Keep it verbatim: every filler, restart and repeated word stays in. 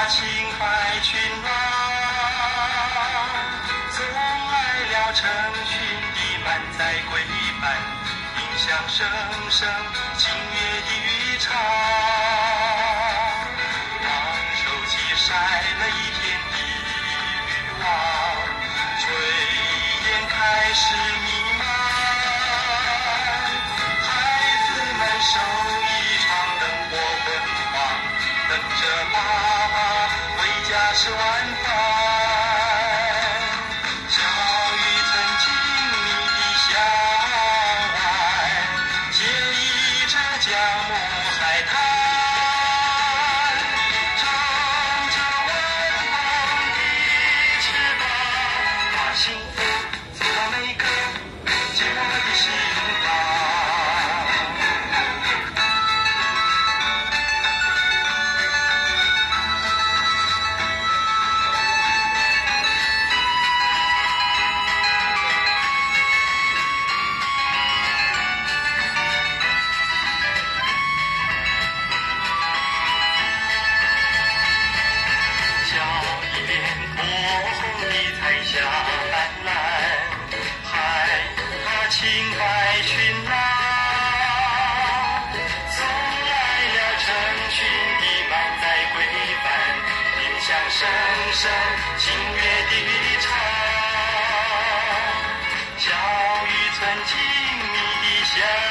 情怀群郎，送来了成群的满载归帆，音响声声，清乐的唱。当手机晒了一天的欲望，炊烟开始弥漫，孩子们手一长灯火昏黄，等着爸爸回家吃晚饭。教育曾经你的向晚，借一浙江母海滩，乘着晚风的翅膀，把幸福送到每个寂寞的心房。情怀群郎，送来了成群的满载归帆，音响声声，清乐的唱。教育曾经你的乡。